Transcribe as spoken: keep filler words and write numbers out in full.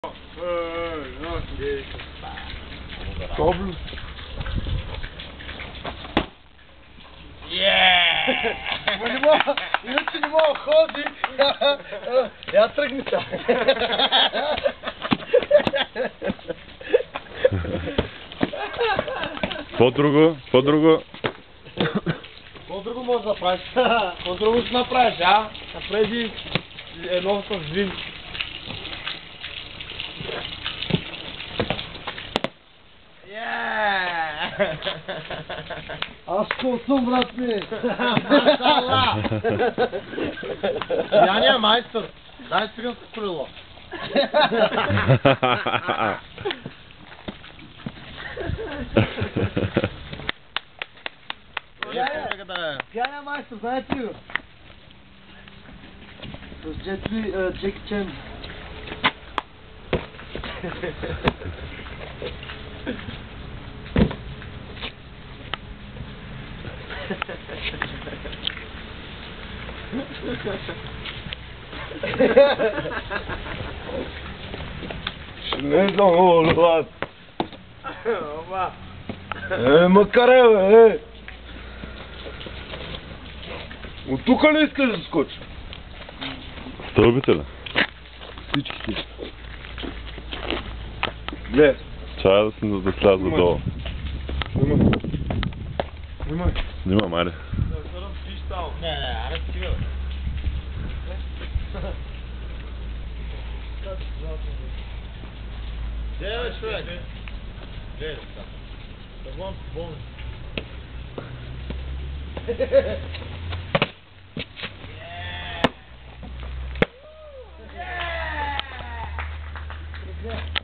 Dobro. Yeah! Ma ne mogu, inače ne mogu hodi. Ja trgni ta. По-друго, по-друго. По-друго може да направиш. По-друго ще направиш, а? Напреди едно с вин. Аз колцом, брат ми! Машалла! Яния майстор! Дай циганско колело! Яния майстор, знаете ли го? С Джетли, Джеки Чен. Не знам, оле, е, макаре, бе, е! От тука ли искаш да скочи? Стълбите ли? Всичките. Гле. Чая да, си, да сляза долу. Снимай. Снимай. Снимам, айде. Не, не, аре стига, бе. Где бе, човек? Где е така? Да гледам болни.